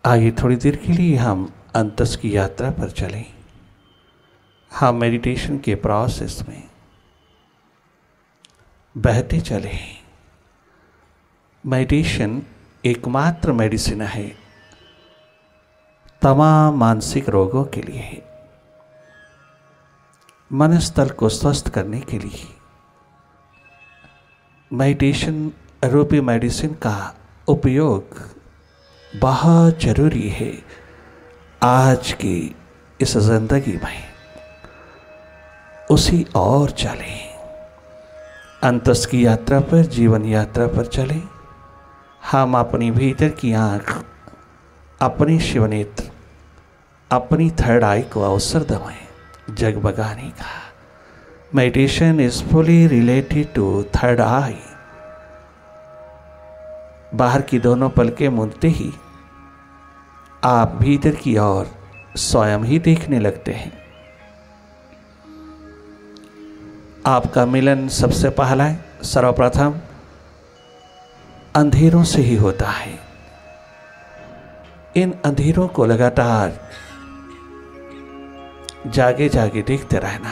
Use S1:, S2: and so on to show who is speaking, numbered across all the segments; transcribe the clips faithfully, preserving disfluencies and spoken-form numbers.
S1: आइए थोड़ी देर के लिए हम अंतस की यात्रा पर चलें। हम मेडिटेशन के प्रोसेस में बहते चले। मेडिटेशन एकमात्र मेडिसिन है तमाम मानसिक रोगों के लिए, मन स्थल को स्वस्थ करने के लिए। मेडिटेशन रूपी मेडिसिन का उपयोग बहुत जरूरी है आज की इस जिंदगी में। उसी और चलें, अंतस की यात्रा पर, जीवन यात्रा पर चलें। हम अपनी भीतर की आँख, अपनी शिवनेत्र, अपनी थर्ड आई को अवसर दें जगमगाने का। Meditation is fully related to third eye. बाहर की दोनों पलकें मूंदते ही आप भीतर की ओर स्वयं ही देखने लगते हैं। आपका मिलन सबसे पहला, सर्वप्रथम अंधेरों से ही होता है। इन अंधेरों को लगातार जागे जागे देखते रहना।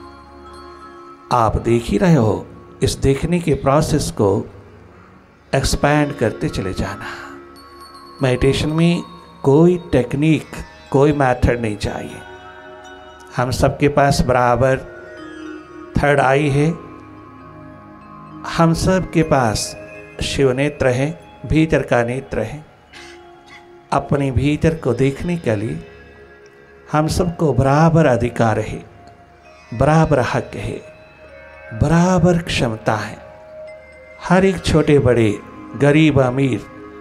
S1: आप देख ही रहे हो, इस देखने के प्रोसेस को एक्सपैंड करते चले जाना। मेडिटेशन में कोई टेक्निक, कोई मेथड नहीं चाहिए। हम सबके पास बराबर थर्ड आई है। हम सब के पास शिव नेत्र है, भीतर का नेत्र है। अपने भीतर को देखने के लिए हम सबको बराबर अधिकार है, बराबर हक है, बराबर क्षमता है। हर एक छोटे बड़े, गरीब अमीर,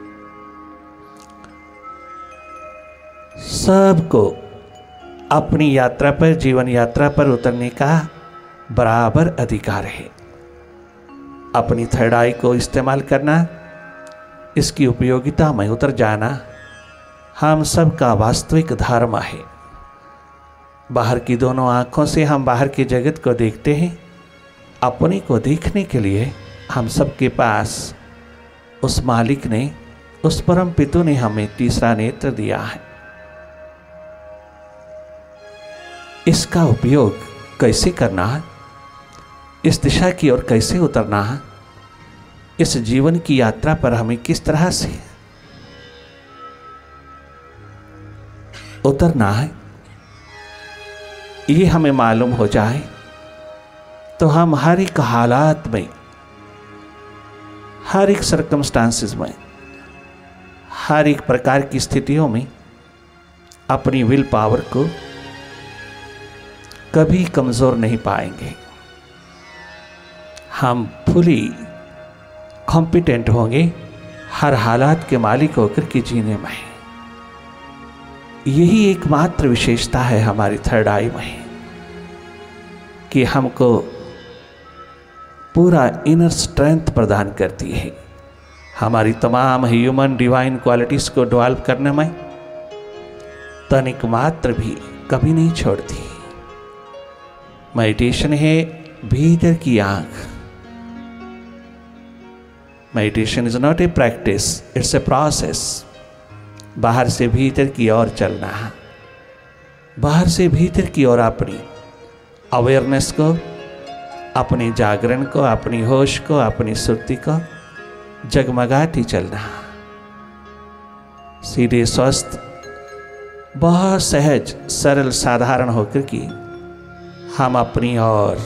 S1: सबको अपनी यात्रा पर, जीवन यात्रा पर उतरने का बराबर अधिकार है। अपनी थर्ड आई को इस्तेमाल करना, इसकी उपयोगिता में उतर जाना हम सब का वास्तविक धर्म है। बाहर की दोनों आँखों से हम बाहर की जगत को देखते हैं। अपने को देखने के लिए हम सब के पास उस मालिक ने, उस परम पिता ने हमें तीसरा नेत्र दिया है। इसका उपयोग कैसे करना है, इस दिशा की ओर कैसे उतरना है, इस जीवन की यात्रा पर हमें किस तरह से उतरना है, ये हमें मालूम हो जाए तो हम हर एक हालात में, हर एक सर्कमस्टांसेस में, हर एक प्रकार की स्थितियों में अपनी विल पावर को कभी कमज़ोर नहीं पाएंगे। हम फुली कॉम्पिटेंट होंगे हर हालात के मालिक होकर के जीने में। यही एकमात्र विशेषता है हमारी थर्ड आई में कि हमको पूरा इनर स्ट्रेंथ प्रदान करती है। हमारी तमाम ह्यूमन डिवाइन क्वालिटीज़ को डेवलप करने में तनिक मात्र भी कभी नहीं छोड़ती। मेडिटेशन है भीतर की आँख। Meditation is not a practice, it's a process. बाहर से भीतर की ओर चलना है, बाहर से भीतर की ओर अपनी अवेयरनेस को, अपनी जागरण को, अपनी होश को, अपनी सुर्ति को जगमगाती चलना। सीधे स्वस्थ, बहुत सहज, सरल, साधारण होकर की हम अपनी ओर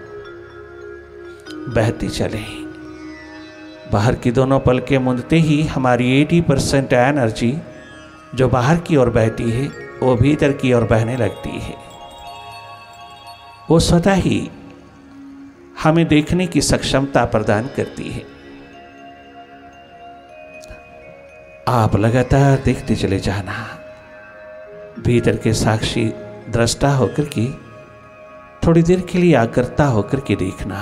S1: बहती चलें। बाहर की दोनों पलकें मूंदते ही हमारी अस्सी परसेंट एनर्जी जो बाहर की ओर बहती है वो भीतर की ओर बहने लगती है। वो स्वतः ही हमें देखने की सक्षमता प्रदान करती है। आप लगातार देखते चले जाना, भीतर के साक्षी दृष्टा होकर के थोड़ी देर के लिए आकर्ता होकर के देखना।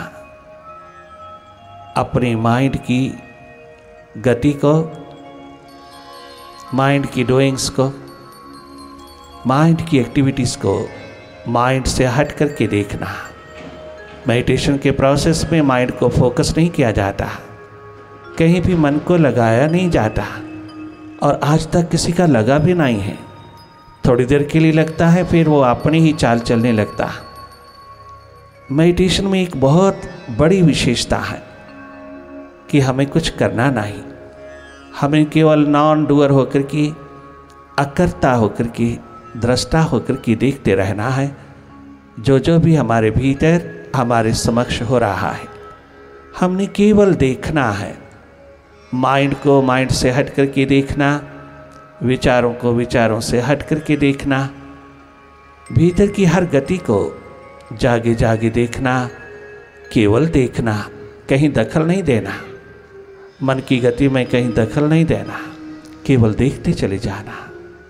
S1: अपने माइंड की गति को, माइंड की डूइंग्स को, माइंड की एक्टिविटीज़ को माइंड से हट करके देखना। मेडिटेशन के प्रोसेस में माइंड को फोकस नहीं किया जाता, कहीं भी मन को लगाया नहीं जाता। और आज तक किसी का लगा भी नहीं है। थोड़ी देर के लिए लगता है, फिर वो अपनी ही चाल चलने लगता है। मेडिटेशन में एक बहुत बड़ी विशेषता है कि हमें कुछ करना नहीं, हमें केवल नॉन डूअर होकर के, अकर्ता होकर के, दृष्टा होकर के देखते रहना है जो जो भी हमारे भीतर हमारे समक्ष हो रहा है। हमने केवल देखना है, माइंड को माइंड से हट करके देखना, विचारों को विचारों से हट करके देखना, भीतर की हर गति को जागे जागे देखना, केवल देखना, कहीं दखल नहीं देना, मन की गति में कहीं दखल नहीं देना, केवल देखते चले जाना।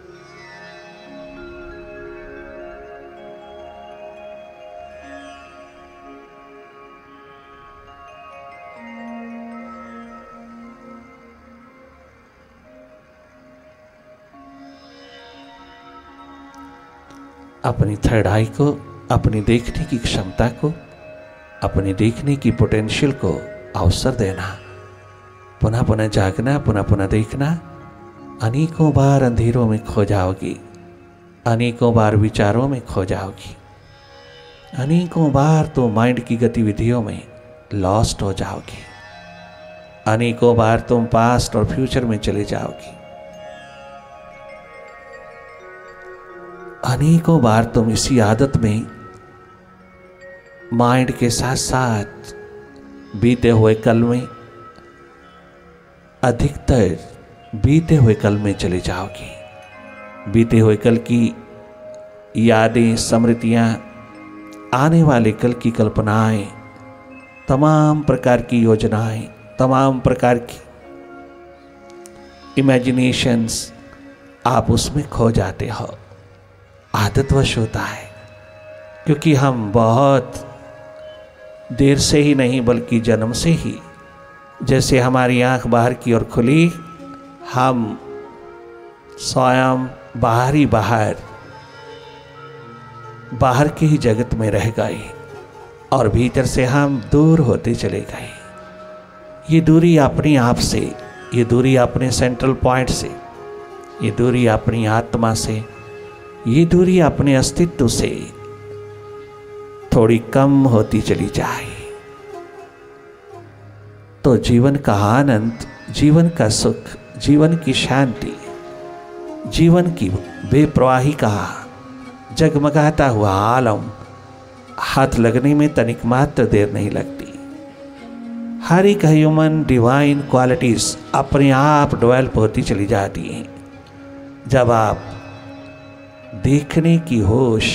S1: अपनी थर्ड आई को, अपनी देखने की क्षमता को, अपनी देखने की पोटेंशियल को अवसर देना, पुनः पुनः जागना, पुनः पुनः देखना। अनेकों बार अंधेरों में खो जाओगी, अनेकों बार विचारों में खो जाओगी, अनेकों बार तो माइंड की गतिविधियों में लॉस्ट हो जाओगी, अनेकों बार तुम पास्ट और फ्यूचर में चले जाओगी, अनेकों बार तुम इसी आदत में माइंड के साथ साथ बीते हुए कल में, अधिकतर बीते हुए कल में चले जाओगी। बीते हुए कल की यादें, स्मृतियां, आने वाले कल की कल्पनाएं, तमाम प्रकार की योजनाएं, तमाम प्रकार की इमेजिनेशंस, आप उसमें खो जाते हो। आदतवश होता है, क्योंकि हम बहुत देर से ही नहीं बल्कि जन्म से ही, जैसे हमारी आंख बाहर की ओर खुली, हम स्वयं बाहर ही बाहर बाहर के ही जगत में रह गए और भीतर से हम दूर होते चले गए। ये दूरी अपने आप से, ये दूरी अपने सेंट्रल पॉइंट से, ये दूरी अपनी आत्मा से, ये दूरी अपने अस्तित्व से थोड़ी कम होती चली जाए तो जीवन का आनंद, जीवन का सुख, जीवन की शांति, जीवन की बेप्रवाही का जगमगाता हुआ आलम हाथ लगने में तनिक मात्र देर नहीं लगती। हर एक ह्यूमन डिवाइन क्वालिटीज अपने आप डेवलप होती चली जाती हैं जब आप देखने की होश,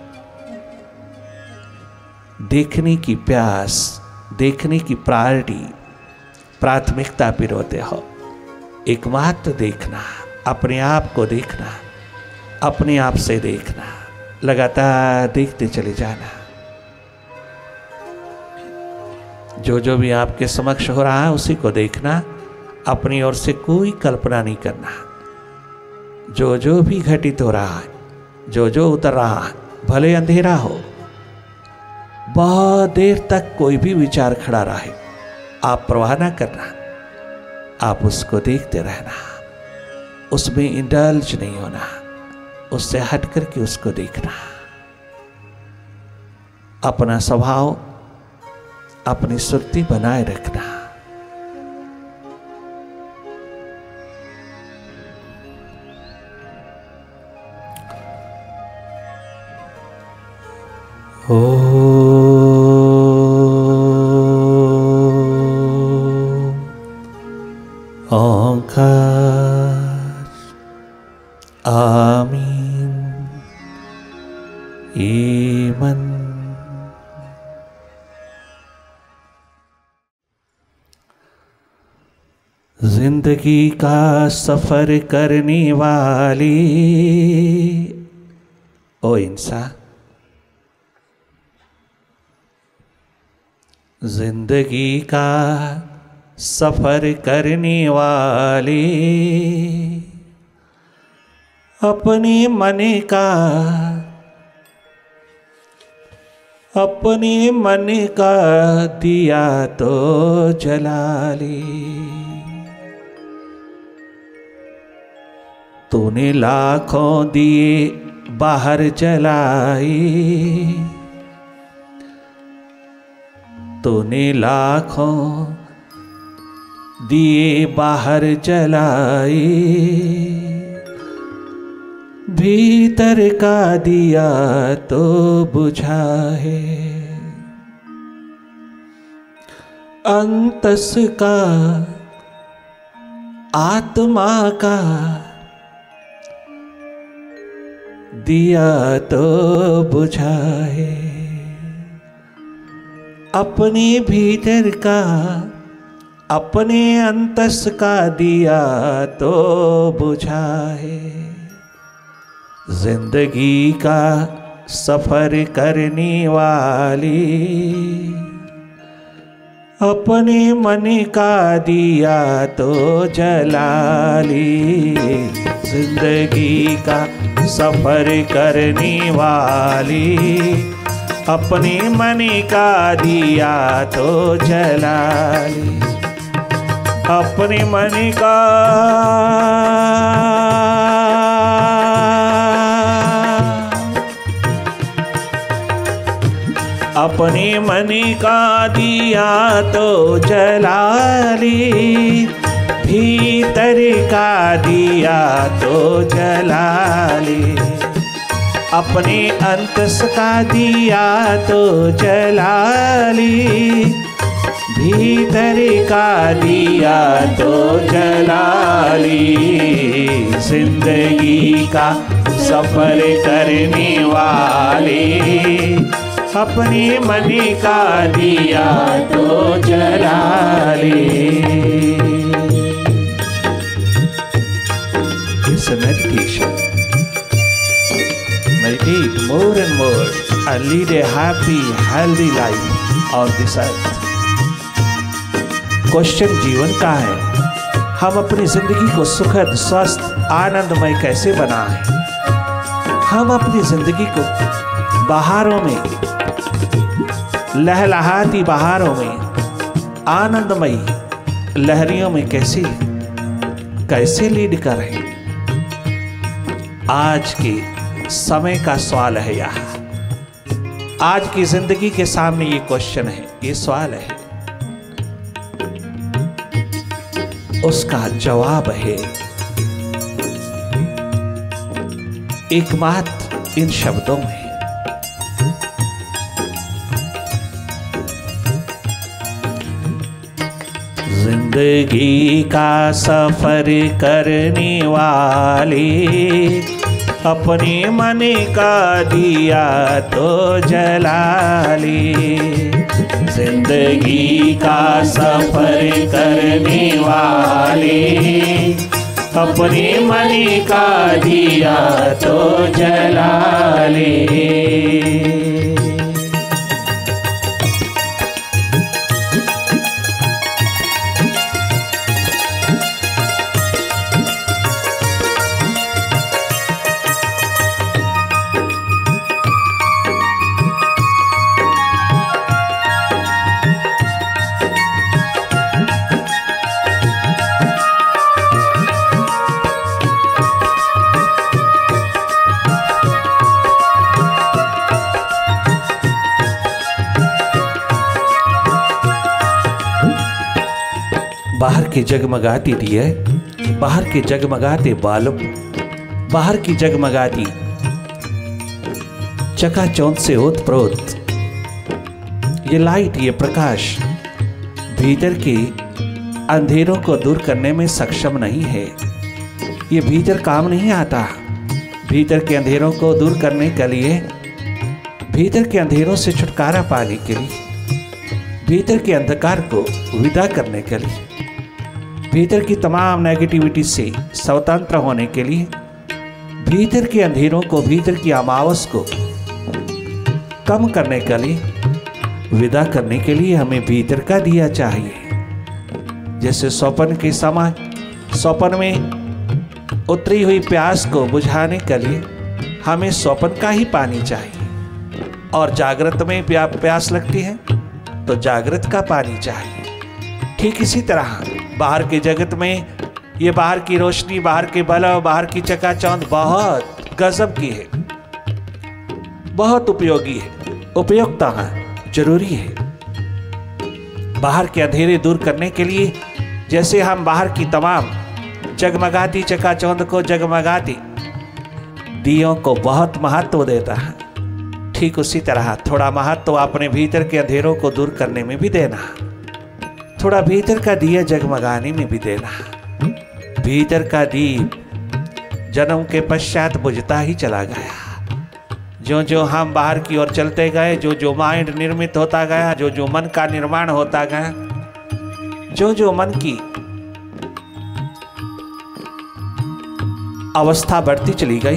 S1: देखने की प्यास, देखने की प्रायोरिटी, प्राथमिकता पिरोते हो। एकमात्र देखना, अपने आप को देखना, अपने आप से देखना, लगातार देखते चले जाना। जो जो भी आपके समक्ष हो रहा है उसी को देखना, अपनी ओर से कोई कल्पना नहीं करना। जो जो भी घटित हो रहा है, जो जो उतर रहा है, भले अंधेरा हो, बहुत देर तक कोई भी विचार खड़ा रहे, आप परवाह ना करना, आप उसको देखते रहना, उसमें इंडल्ज नहीं होना, उससे हट करके उसको देखना। अपना स्वभाव, अपनी सुरती बनाए रखना। ओ ओंकार आमीन। ईमन। जिंदगी का सफर करने वाली ओ इंसान, जिंदगी का सफर करने वाले, अपने मन का अपने मन का दिया तो जला ले। तूने लाखों दिए बाहर जलाए, तूने लाखों दिए बाहर जलाए, भीतर का दिया तो बुझा है, अंतस का आत्मा का दिया तो बुझा है, अपने भीतर का अपने अंतस का दिया तो बुझा है। जिंदगी का सफर करने वाली अपने मन का दिया तो जला ली, जिंदगी का सफर करने वाली अपने मन का दिया तो जला ली, अपने मन का अपने मन का दिया तो जला ली, भीतर का दिया तो जला ली, अपने अंतस का दिया तो जला ली, भीतर का दिया तो जला ली, जिंदगी का सफर करने वाली अपने मन का दिया तो जला ले। It's a meditation. Meditate more and more and lead a happy, healthy life on this earth. Question जीवन का है, हम अपनी जिंदगी को सुखद, स्वस्थ, आनंदमय कैसे बनाएं? हम अपनी जिंदगी को बहारों में, लहलहाती बहारों में, आनंदमयी लहरियों में कैसे कैसे लीड करें? आज के समय का सवाल है यह, आज की जिंदगी के सामने ये क्वेश्चन है, ये सवाल है, उसका जवाब है एकमात्र इन शब्दों में। जिंदगी का सफर करने वाले अपने मन का दिया तो जला ले, जिंदगी का सफर करने वाले अपने मन का दिया तो जला ले। बाहर के जगमगाती दिए, बाहर के जगमगाते बालब, बाहर की जगमगाती चकाचौंध से ओतप्रोत ये लाइट, ये प्रकाश भीतर के अंधेरों को दूर करने में सक्षम नहीं है। ये भीतर काम नहीं आता। भीतर के अंधेरों को दूर करने के लिए, भीतर के अंधेरों से छुटकारा पाने के लिए, भीतर के अंधकार को विदा करने के लिए, भीतर की तमाम नेगेटिविटी से स्वतंत्र होने के लिए, भीतर के अंधेरों को, भीतर की अमावस को कम करने के लिए, विदा करने के लिए हमें भीतर का दिया चाहिए। जैसे स्वप्न के समय स्वप्न में उतरी हुई प्यास को बुझाने के लिए हमें स्वप्न का ही पानी चाहिए, और जागृत में प्यास लगती है तो जागृत का पानी चाहिए। ठीक इसी तरह बाहर के जगत में ये बाहर की रोशनी, बाहर के बल्ब, बाहर की चकाचौंध बहुत गजब की है, बहुत उपयोगी है, उपयोगिता है, जरूरी है। बाहर के अंधेरे दूर करने के लिए जैसे हम बाहर की तमाम जगमगाती चकाचौंध को, जगमगाती दियों को बहुत महत्व देता है, ठीक उसी तरह थोड़ा महत्व अपने भीतर के अंधेरों को दूर करने में भी देना, थोड़ा भीतर का दिया जगमगाने में भी देना। भीतर का दीप जन्म के पश्चात बुझता ही चला गया। जो जो हम बाहर की ओर चलते गए, जो जो माइंड निर्मित होता गया, जो जो मन का निर्माण होता गया, जो जो मन की अवस्था बढ़ती चली गई,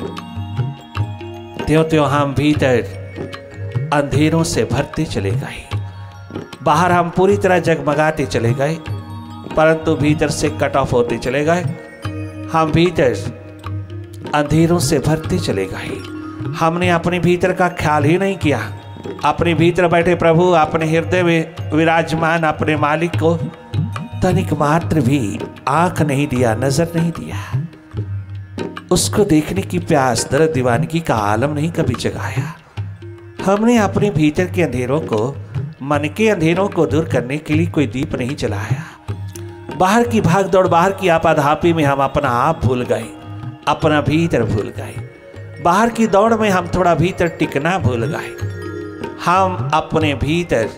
S1: त्यों त्यों हम भीतर अंधेरों से भरते चले गए। बाहर हम पूरी तरह जगमगाते चले गए, परंतु भीतर से कट ऑफ होते चले गए। हम भीतर अंधेरों से भरते चले गए। हमने अपने भीतर का ख्याल ही नहीं किया। अपने भीतर बैठे प्रभु, अपने हृदय में विराजमान अपने मालिक को तनिक मात्र भी आंख नहीं दिया, नजर नहीं दिया। उसको देखने की प्यास, दर्द दीवानगी का आलम नहीं कभी जगाया। हमने अपने भीतर के अंधेरों को, मन के अंधेरों को दूर करने के लिए कोई दीप नहीं जलाया। बाहर की भाग दौड़, बाहर की आपाधापी में हम अपना आप भूल गए, अपना भीतर भूल गए। बाहर की दौड़ में हम थोड़ा भीतर टिकना भूल गए। हम अपने भीतर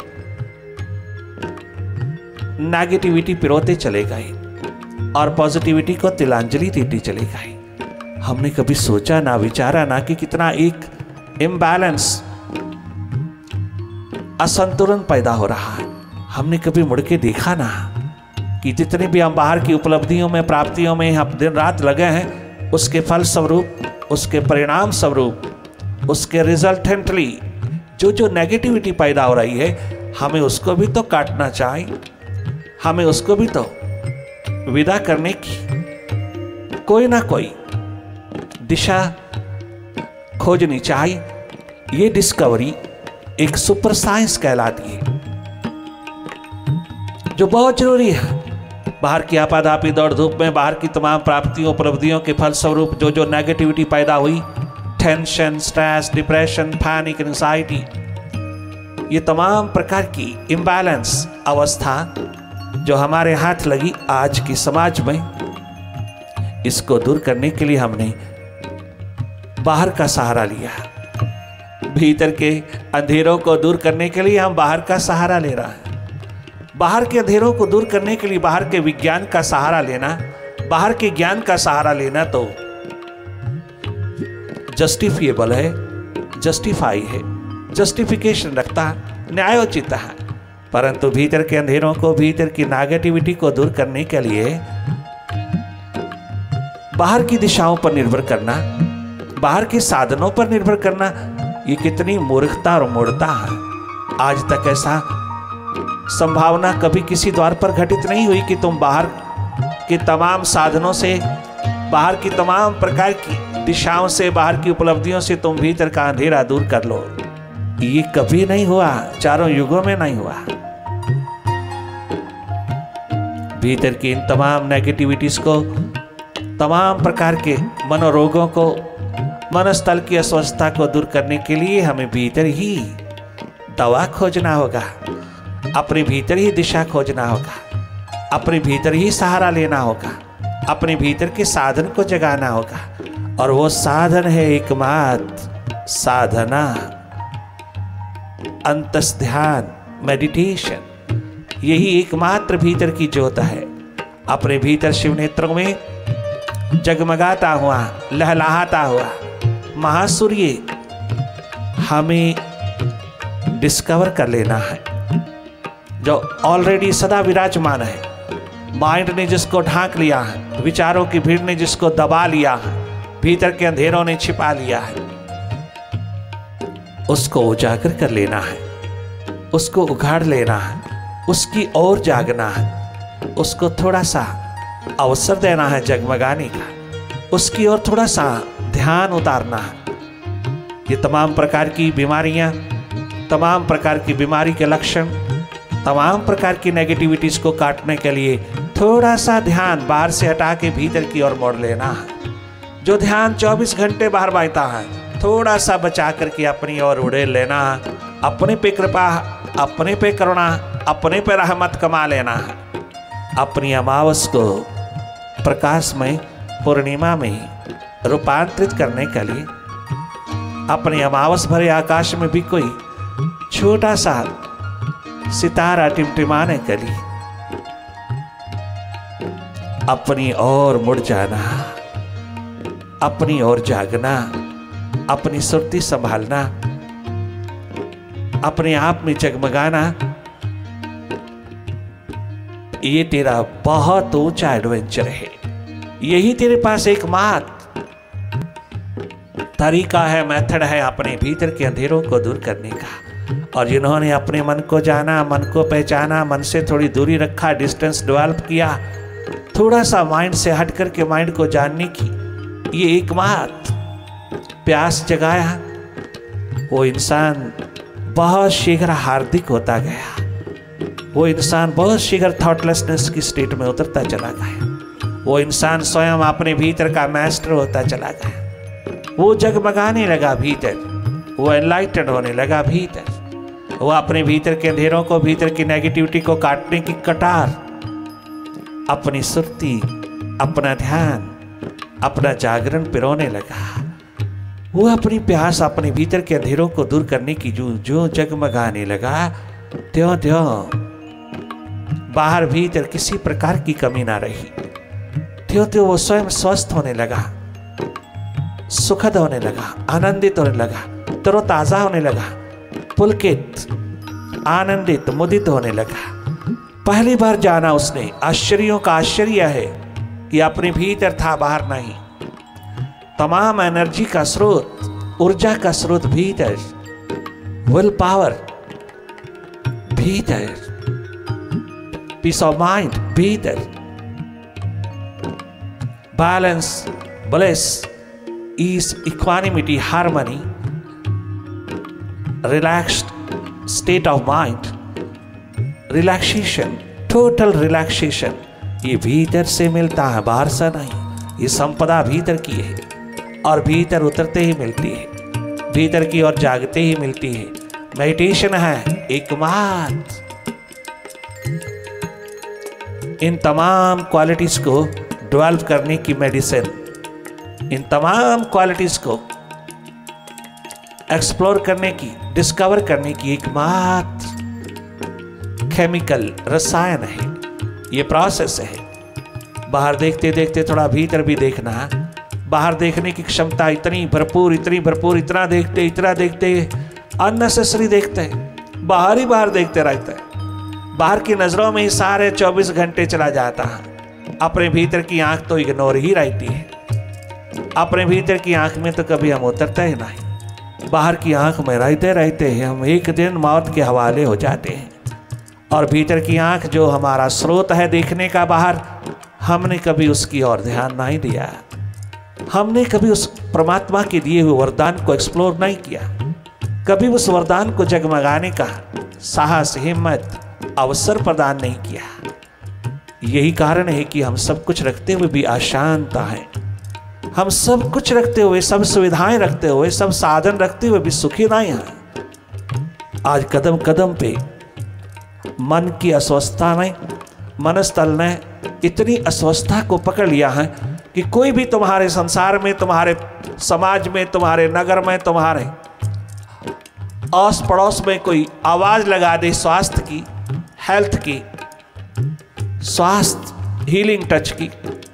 S1: नेगेटिविटी पिरोते चले गए और पॉजिटिविटी को तिलांजलि देते चले गए। हमने कभी सोचा ना, विचारा ना कि कितना एक इम्बैलेंस, असंतुलन पैदा हो रहा है। हमने कभी मुड़ के देखा ना कि जितने भी हम बाहर की उपलब्धियों में, प्राप्तियों में हम दिन रात लगे हैं, उसके फल स्वरूप, उसके परिणाम स्वरूप, उसके रिजल्टेंटली जो जो नेगेटिविटी पैदा हो रही है, हमें उसको भी तो काटना चाहिए, हमें उसको भी तो विदा करने की कोई ना कोई दिशा खोजनी चाहिए। ये डिस्कवरी एक सुपर साइंस कहलाती है, जो बहुत जरूरी है। बाहर की आपाधापी दौड़ धूप में, बाहर की तमाम प्राप्तियों, उपलब्धियों के फल स्वरूप जो जो नेगेटिविटी पैदा हुई, tension, stress, depression, panic, anxiety, ये तमाम प्रकार की इम्बैलेंस अवस्था जो हमारे हाथ लगी आज की समाज में, इसको दूर करने के लिए हमने बाहर का सहारा लिया। भीतर के अंधेरों को दूर करने के लिए हम बाहर का सहारा ले रहे हैं। बाहर के अंधेरों को दूर करने के लिए बाहर के विज्ञान का सहारा लेना, बाहर के ज्ञान का सहारा लेना तो जस्टिफिएबल है, जस्टिफाई है, जस्टिफिकेशन रखता है, न्यायोचित है। परंतु भीतर के अंधेरों को, भीतर की नेगेटिविटी को दूर करने के लिए बाहर की दिशाओं पर निर्भर करना, बाहर के साधनों पर निर्भर करना, ये कितनी मूर्खता और मूढ़ता है। आज तक ऐसा संभावना कभी किसी द्वार पर घटित नहीं हुई कि तुम बाहर के तमाम साधनों से, बाहर की तमाम प्रकार की दिशाओं से, बाहर की उपलब्धियों से तुम भीतर का अंधेरा दूर कर लो। ये कभी नहीं हुआ, चारों युगों में नहीं हुआ। भीतर की इन तमाम नेगेटिविटीज को, तमाम प्रकार के मनोरोगों को, मनस्थल की अस्वस्थता को दूर करने के लिए हमें भीतर ही दवा खोजना होगा, अपने भीतर ही दिशा खोजना होगा, अपने भीतर ही सहारा लेना होगा, अपने भीतर के साधन को जगाना होगा। और वो साधन है एकमात्र साधना, अंतस ध्यान, मेडिटेशन। यही एकमात्र भीतर की ज्योत है। अपने भीतर शिव नेत्रों में जगमगाता हुआ, लहलहाता हुआ महासूर्य हमें डिस्कवर कर लेना है, जो ऑलरेडी सदा विराजमान है। माइंड ने जिसको ढांक लिया है, विचारों की भीड़ ने जिसको दबा लिया है, भीतर के अंधेरों ने छिपा लिया है, उसको उजागर कर लेना है, उसको उघाड़ लेना है, उसकी ओर जागना है, उसको थोड़ा सा अवसर देना है जगमगाने का, उसकी ओर थोड़ा सा ध्यान उतारना है। ये तमाम प्रकार की बीमारियां, तमाम प्रकार की बीमारी के लक्षण, तमाम प्रकार की नेगेटिविटीज को काटने के लिए थोड़ा सा ध्यान बाहर से हटा के भीतर की ओर मोड़ लेना है। जो ध्यान चौबीस घंटे बाहर बहता है, थोड़ा सा बचा करके अपनी ओर उड़े लेना है। अपने पे कृपा, अपने पे करुणा, अपने पे रहमत कमा लेना है। अपनी अमावस को प्रकाश में, पूर्णिमा में रूपांतरित करने के लिए अपने अमावस भरे आकाश में भी कोई छोटा सा सितारा टिमटिमाने के लिए अपनी ओर मुड़ जाना, अपनी ओर जागना, अपनी सुरती संभालना, अपने आप में जगमगाना। ये तेरा बहुत ऊंचा एडवेंचर है। यही तेरे पास एकमात्र तरीका है, मेथड है अपने भीतर के अंधेरों को दूर करने का। और जिन्होंने अपने मन को जाना, मन को पहचाना, मन से थोड़ी दूरी रखा, डिस्टेंस डेवलप किया, थोड़ा सा माइंड से हट करके माइंड को जानने की ये एकमात्र प्यास जगाया, वो इंसान बहुत शीघ्र हार्दिक होता गया। वो इंसान बहुत शीघ्र थॉटलेसनेस की स्टेट में उतरता चला गया। वो इंसान स्वयं अपने भीतर का मास्टर होता चला गया। वो जगमगाने लगा भीतर, वो एनलाइटेड होने लगा भीतर। वो अपने भीतर के अंधेरों को, भीतर की नेगेटिविटी को काटने की कटार, अपनी सुरती, अपना ध्यान, अपना जागरण पिरोने लगा। वो अपनी प्यास, अपने भीतर के अंधेरों को दूर करने की जो जो जगमगाने लगा, त्यों त्यों बाहर भीतर किसी प्रकार की कमी ना रही। त्यों त्यों वो स्वयं स्वस्थ होने लगा, सुखद होने लगा, आनंदित होने लगा, तरोताजा होने लगा, पुलकित, आनंदित, मुदित होने लगा। पहली बार जाना उसने, आश्चर्यों का आश्चर्य है कि अपने भीतर था, बाहर नहीं। तमाम एनर्जी का स्रोत, ऊर्जा का स्रोत भीतर, विल पावर भीतर, पीस ऑफ माइंड भीतर, balance, bliss, ease, equanimity, harmony, relaxed state of mind, relaxation, total relaxation, ये भीतर से मिलता है, बाहर से नहीं। ये संपदा भीतर की है और भीतर उतरते ही मिलती है, भीतर की ओर जागते ही मिलती है। मेडिटेशन है एकमात्र इन तमाम क्वालिटीज को डेवलप करने की मेडिसिन, इन तमाम क्वालिटीज को एक्सप्लोर करने की, डिस्कवर करने की एकमात्र केमिकल रसायन है, ये प्रोसेस है। बाहर देखते देखते थोड़ा भीतर भी देखना। बाहर देखने की क्षमता इतनी भरपूर, इतनी भरपूर, इतना देखते इतना देखते अननेसेसरी देखते हैं, बाहर ही बाहर देखते रहते हैं। बाहर की नजरों में ही सारे चौबीस घंटे चला जाता है। अपने भीतर की आंख तो इग्नोर ही रहती है। अपने भीतर की आंख में तो कभी हम उतरते ही नहीं। बाहर की आंख में रहते रहते हैं हम एक दिन मौत के हवाले हो जाते हैं। और भीतर की आंख जो हमारा स्रोत है देखने का बाहर, हमने कभी उसकी ओर ध्यान नहीं दिया। हमने कभी उस परमात्मा के दिए हुए वरदान को एक्सप्लोर नहीं किया। कभी उस वरदान को जगमगाने का साहस, हिम्मत, अवसर प्रदान नहीं किया। यही कारण है कि हम सब कुछ रखते हुए भी अशांत हैं। हम सब कुछ रखते हुए, सब सुविधाएं रखते हुए, सब साधन रखते हुए भी सुखी नहीं हैं। आज कदम कदम पे मन की अस्वस्थता ने, मनस्तल ने इतनी अस्वस्थता को पकड़ लिया है कि कोई भी तुम्हारे संसार में, तुम्हारे समाज में, तुम्हारे नगर में, तुम्हारे आस पड़ोस में कोई आवाज लगा दे स्वास्थ्य की, हेल्थ की, स्वास्थ्य हीलिंग टच की,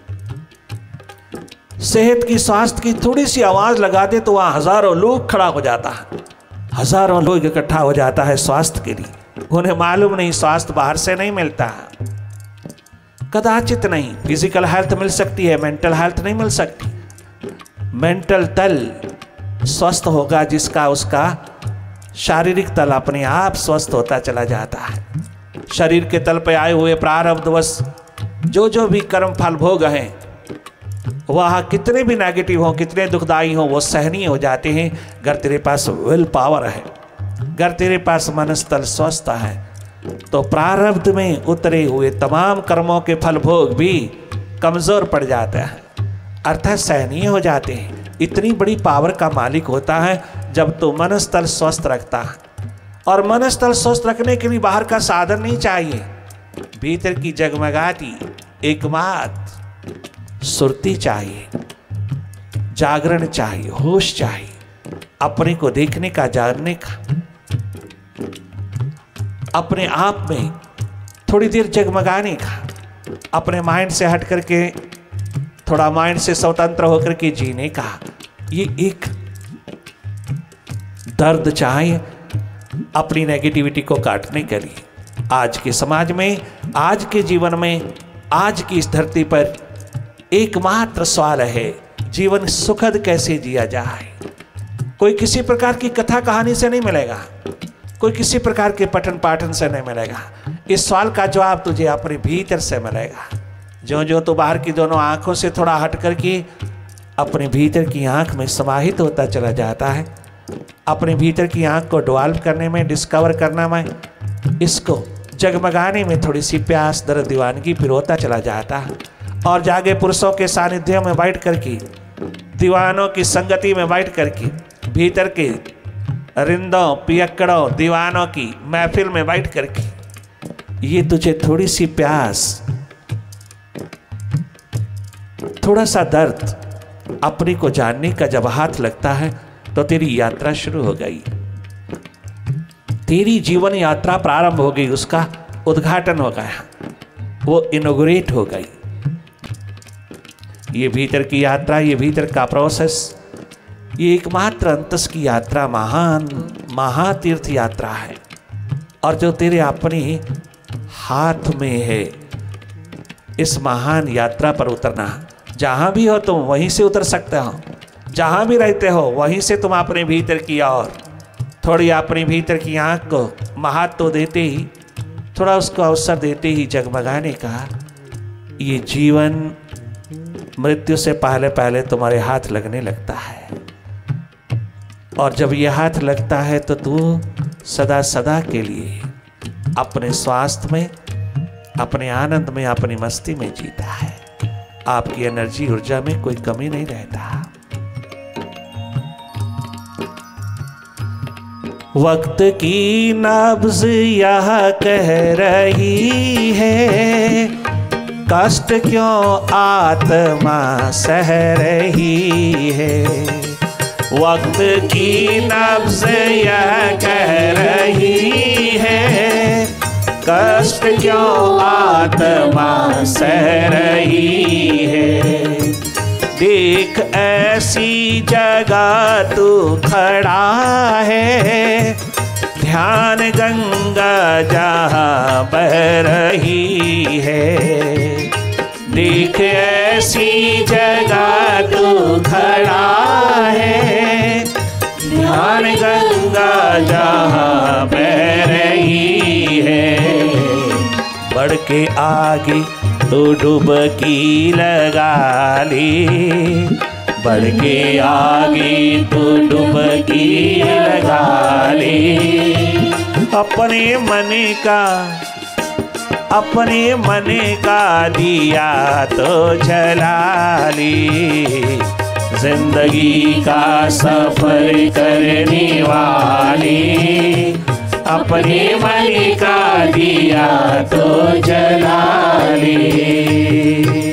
S1: सेहत की, स्वास्थ्य की थोड़ी सी आवाज लगा दे तो वहां हजारों लोग खड़ा हो जाता है, हजारों लोग इकट्ठा हो जाता है स्वास्थ्य के लिए। उन्हें मालूम नहीं स्वास्थ्य बाहर से नहीं मिलता, कदाचित नहीं। फिजिकल हेल्थ मिल सकती है, मेंटल हेल्थ नहीं मिल सकती। मेंटल तल स्वस्थ होगा जिसका, उसका शारीरिक तल अपने आप स्वस्थ होता चला जाता है। शरीर के तल पे आए हुए प्रारब्धवश जो जो भी कर्म फल भोग हैं, वह कितने भी नेगेटिव हो, कितने दुखदाई हो, वो सहनीय हो जाते हैं। अगर तेरे पास विल पावर है, अगर तेरे पास मनस्तल स्वस्थ है, तो प्रारब्ध में उतरे हुए तमाम कर्मों के फल भोग भी कमजोर पड़ जाते हैं, अर्थात सहनीय हो जाते हैं। इतनी बड़ी पावर का मालिक होता है जब तो मनस्थल स्वस्थ रखता है। और मनस्थल स्वस्थ रखने के लिए बाहर का साधन नहीं चाहिए, भीतर की जगमगाती एकमात्र सुरती चाहिए, जागरण चाहिए, होश चाहिए, अपने को देखने का, जानने का, अपने आप में थोड़ी देर जगमगाने का, अपने माइंड से हट करके थोड़ा माइंड से स्वतंत्र होकर के जीने का। ये एक दर्द चाहिए अपनी नेगेटिविटी को काटने के लिए। आज के समाज में, आज के जीवन में, आज की इस धरती पर एकमात्र सवाल है, जीवन सुखद कैसे जिया जाए। कोई किसी प्रकार की कथा कहानी से नहीं मिलेगा, कोई किसी प्रकार के पठन पाठन से नहीं मिलेगा। इस सवाल का जवाब तुझे अपने भीतर से मिलेगा। जो जो तो बाहर की दोनों आंखों से थोड़ा हट करके अपने भीतर की आंख में समाहित होता चला जाता है, अपने भीतर की आंख को डेवलप करने में, डिस्कवर करना में, इसको जगमगाने में थोड़ी सी प्यास, दर्द, दीवानगी पिरोता चला जाता है। और जागे पुरुषों के सानिध्य में बैठ करके, दीवानों की संगति में बैठ करके, भीतर के रिंदों, पियक्कड़ों, दीवानों की महफिल में बैठ करके ये तुझे थोड़ी सी प्यास, थोड़ा सा दर्द, अपने को जानने का जब हाथ लगता है तो तेरी यात्रा शुरू हो गई, तेरी जीवन यात्रा प्रारंभ हो गई, उसका उद्घाटन हो गया, वो इनॉग्रेट हो गई। ये भीतर की यात्रा, ये भीतर का प्रोसेस, ये एकमात्र अंतस की यात्रा महान महातीर्थ यात्रा है। और जो तेरे अपने हाथ में है इस महान यात्रा पर उतरना। जहां भी हो तुम वहीं से उतर सकते हो, जहां भी रहते हो वहीं से तुम अपने भीतर की ओर थोड़ी अपने भीतर की आंख को महत्व देते ही, थोड़ा उसको अवसर देते ही जगमगाने का, ये जीवन मृत्यु से पहले पहले तुम्हारे हाथ लगने लगता है। और जब ये हाथ लगता है तो तू सदा सदा के लिए अपने स्वास्थ्य में, अपने आनंद में, अपनी मस्ती में जीता है। आपकी एनर्जी, ऊर्जा में कोई कमी नहीं रहता। वक्त की नब्ज यह कह रही है, कष्ट क्यों आत्मा सह रही है। वक्त की नब्ज यह कह रही है, कष्ट क्यों आत्मा सह रही है। देख ऐसी जगह तू खड़ा है, ध्यान गंगा जहाँ बह रही है। देख ऐसी जगह तू खड़ा है, ध्यान गंगा जहाँ बह रही है। बढ़ के आगे तो डुबकी लगा ली, बढ़ के आगे तो डुबकी लगा ली। अपने मन का, अपने मन का दिया तो जला ली। जिंदगी का सफर करने वाली, अपने मन का दिया तो जला ली।